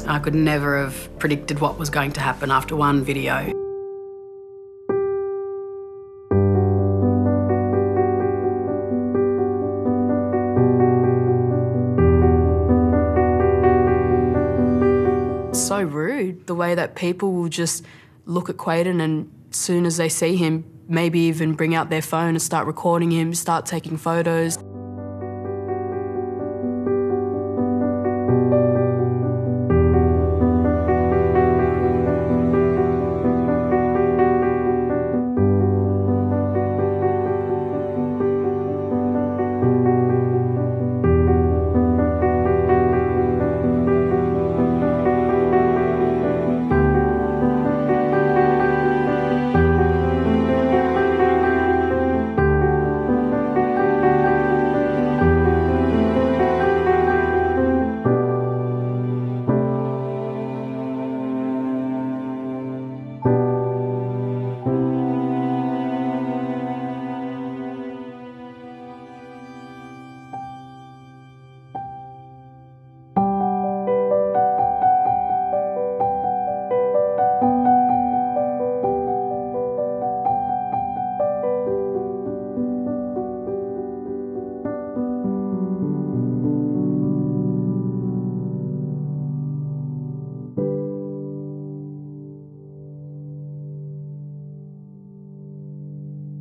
I could never have predicted what was going to happen after one video. It's so rude, the way that people will just look at Quaden and as soon as they see him, maybe even bring out their phone and start recording him, start taking photos.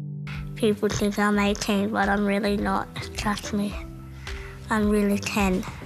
People think I'm 18, but I'm really not. Trust me, I'm really 10.